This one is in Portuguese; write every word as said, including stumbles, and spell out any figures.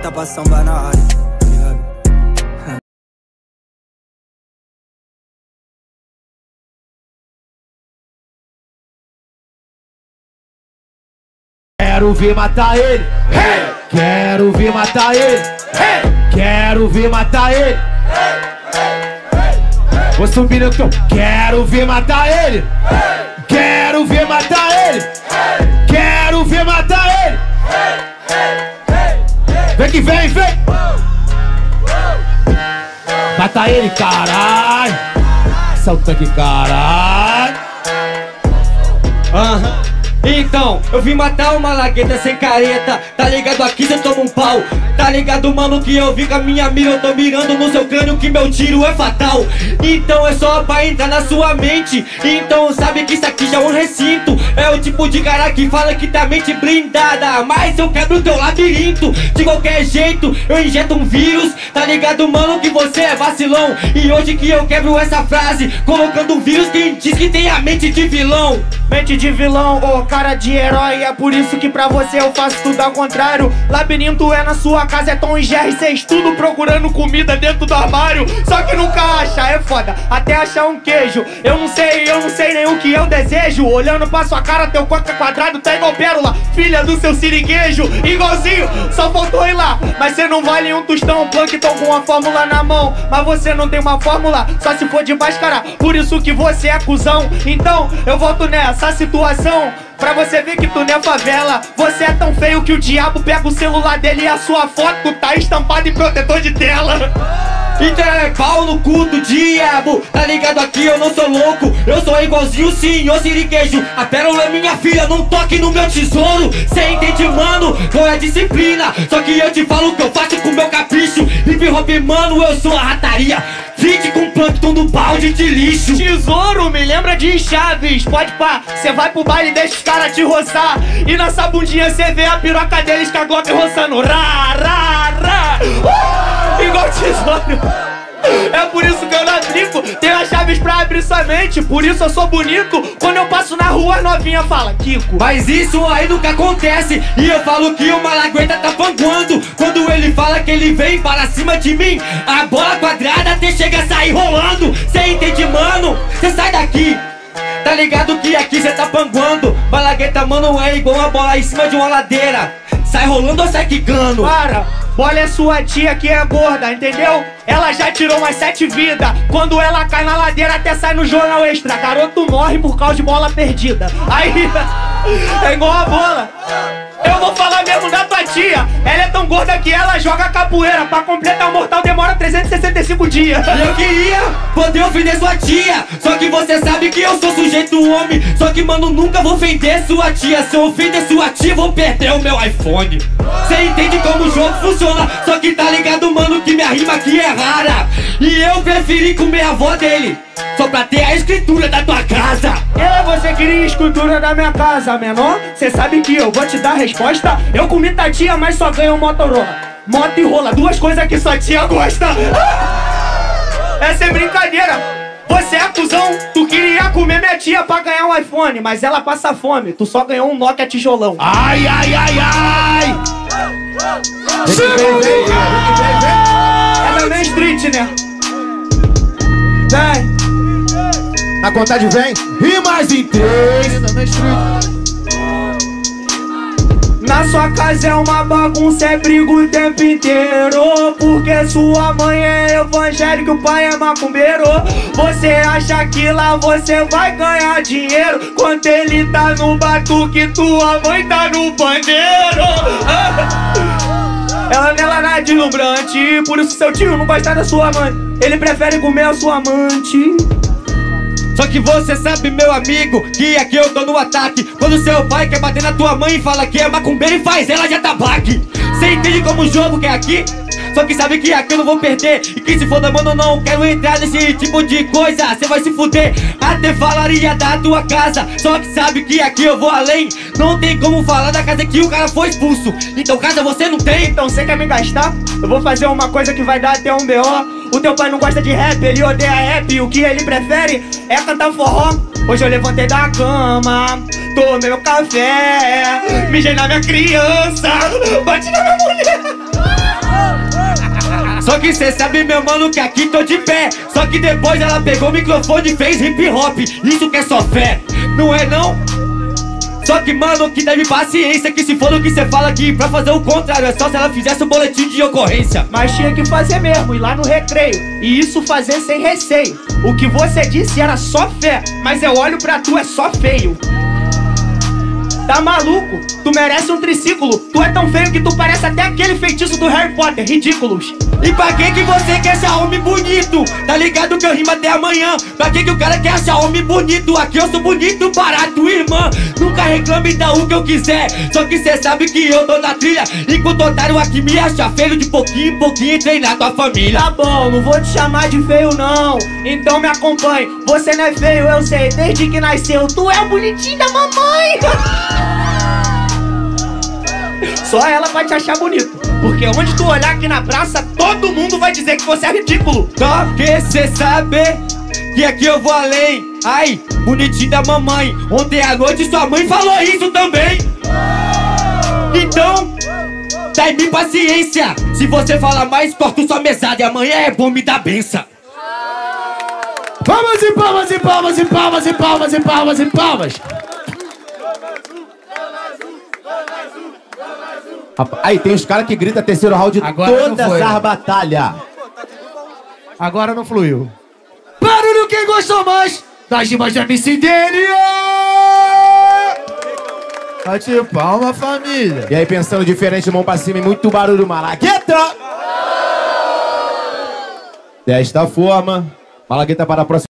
bota pra sambar na área, tá ligado? Quero ver matar ele, hey! Quero ver matar ele, hey! Quero ver matar ele, hey! Vou subir no tom. Quero ver matar ele, hey! Quero ver matar ele, hey! Quero ver matar ele, hey! Vem que vem, vem! Mata ele, caralho! Salta aqui, caralho! Aham. Uh-huh. Então, eu vim matar uma lagueta sem careta. Tá ligado? Aqui cê toma um pau. Tá ligado, mano, que eu vi com a minha mira. Eu tô mirando no seu crânio que meu tiro é fatal. Então é só pra entrar na sua mente. Então sabe que isso aqui já é um recinto. É o tipo de cara que fala que tá mente blindada, mas eu quebro teu labirinto. De qualquer jeito, eu injeto um vírus. Tá ligado, mano, que você é vacilão. E hoje que eu quebro essa frase, colocando um vírus, quem diz que tem a mente de vilão. Mente de vilão, ô cara de herói. É por isso que pra você eu faço tudo ao contrário. Labirinto é na sua casa, é Tom e Jerry. Cê estuda procurando comida dentro do armário. Só que nunca acha, é foda, até achar um queijo. Eu não sei, eu não sei nem o que eu desejo. Olhando pra sua cara, teu coca quadrado tá igual pérola, filha do seu siriguejo. Igualzinho, só faltou ir lá. Mas cê não vale um tostão, Plankton com uma fórmula na mão. Mas você não tem uma fórmula, só se for de máscara. Por isso que você é cuzão. Então eu volto nessa situação pra você ver que tu não é favela. Você é tão feio que o diabo pega o celular dele e a sua foto tá estampada em protetor de tela. Então é pau no cu do diabo. Tá ligado? Aqui eu não sou louco, eu sou igualzinho o senhor siriguejo. A pérola é minha filha, não toque no meu tesouro. Cê entende, mano, qual é a disciplina? Só que eu te falo o que eu faço com meu capricho. Hip hop, mano, eu sou a rataria. Fique com Plankton no balde de lixo. Tesouro me lembra de Chaves. Pode pá, cê vai pro baile e deixa os caras te roçar. E nessa bundinha cê vê a piroca deles com a Glock roçando. Rá, rá, rá. Uh! Igual tesouro. É por isso que eu não brinco. Tenho as chaves pra abrir sua mente. Por isso eu sou bonito. Quando eu passo na rua, as novinha fala Kiko. Mas isso aí nunca acontece. E eu falo que o Malagueta tá panguando. Quando ele fala que ele vem para cima de mim, a bola quadrada até chega a sair rolando. Cê entende, mano? Cê sai daqui. Tá ligado que aqui cê tá panguando. Malagueta, mano, é igual uma bola em cima de uma ladeira. Sai rolando ou sai quicando? Para! Bola é sua tia que é gorda, entendeu? Ela já tirou umas sete vidas. Quando ela cai na ladeira até sai no jornal extra. Garoto morre por causa de bola perdida. Aí, é igual a bola. Eu vou falar mesmo da tua tia. Ela é tão gorda que ela joga capoeira. Pra completar o mortal demora trezentos e sessenta e cinco dias. Eu queria poder ofender sua tia, só que você sabe que eu sou sujeito homem. Só que, mano, nunca vou ofender sua tia. Se eu ofender sua tia, vou perder o meu iPhone. Cê entende como o jogo funciona. Só que tá ligado, mano, que minha rima aqui é rara. E eu preferi comer a avó dele, só pra ter a escritura da tua casa. É, você queria a escritura da minha casa, menor? Cê sabe que eu vou te dar a resposta. Eu comi tua tia, mas só ganho um Motorola. Moto e rola, duas coisas que sua tia gosta. Essa é brincadeira. Você é cuzão, tu queria comer minha tia pra ganhar um iPhone, mas ela passa fome, tu só ganhou um Nokia tijolão. Ai, ai, ai, ai! Vem, vem, vem, vem, vem, vem. É da Main Street, né? Vem. Na contagem vem, e mais em três. Na sua casa é uma bagunça, é briga o tempo inteiro. Porque sua mãe é evangélica e o pai é macumbeiro. Você acha que lá você vai ganhar dinheiro, quando ele tá no batuque, tua mãe tá no pandeiro. Ela nela não é deslumbrante, por isso seu tio não gosta da sua mãe. Ele prefere comer a sua amante. Só que você sabe, meu amigo, que aqui eu tô no ataque. Quando seu pai quer bater na tua mãe e fala que é macumbeiro e faz ela de atabaque. Cê entende como o jogo que é aqui? Só que sabe que aqui eu não vou perder. E que se foda, mano, não quero entrar nesse tipo de coisa. Cê vai se fuder, até falaria da tua casa. Só que sabe que aqui eu vou além. Não tem como falar da casa que o cara foi expulso. Então casa você não tem. Então cê quer me gastar? Eu vou fazer uma coisa que vai dar até um B O. O teu pai não gosta de rap, ele odeia rap. O que ele prefere é cantar forró. Hoje eu levantei da cama, tomei meu café, mijei na minha criança, bati na minha mulher. Só que cê sabe, meu mano, que aqui tô de pé. Só que depois ela pegou o microfone e fez hip hop. Isso que é só fé, não é não? Só que, mano, que deve paciência, que se for o que cê fala aqui, pra fazer o contrário, é só se ela fizesse o boletim de ocorrência. Mas tinha que fazer mesmo, ir lá no recreio, e isso fazer sem receio. O que você disse era só fé, mas eu olho pra tu, é só feio. Tá maluco? Tu merece um triciclo. Tu é tão feio que tu parece até aquele feitiço do Harry Potter, ridículos. E pra que que você quer achar homem bonito? Tá ligado que eu rimo até amanhã. Pra que que o cara quer achar homem bonito? Aqui eu sou bonito, barato, irmã. Nunca reclame, dá o que eu quiser. Só que cê sabe que eu tô na trilha. Enquanto o otário aqui me acha feio, de pouquinho em pouquinho treinar tua família. Tá bom, não vou te chamar de feio não, então me acompanhe. Você não é feio, eu sei, desde que nasceu. Tu é o bonitinho da mamãe. Só ela vai te achar bonito, porque onde tu olhar aqui na praça, todo mundo vai dizer que você é ridículo. Só que cê sabe que aqui eu vou além. Ai, bonitinho da mamãe. Ontem à noite sua mãe falou isso também. Então, dá-me paciência. Se você falar mais, corto sua mesada. E amanhã é bom me dar benção. Palmas e palmas e palmas e palmas e palmas e palmas e palmas. Aí tem os caras que gritam terceiro round de Agora não todas foi. as batalhas. Agora não fluiu. Barulho quem gostou mais das rimas de M C dele. Bate palma, família. E aí pensando diferente, mão pra cima e muito barulho, Malagueta. Desta forma, Malagueta para a próxima.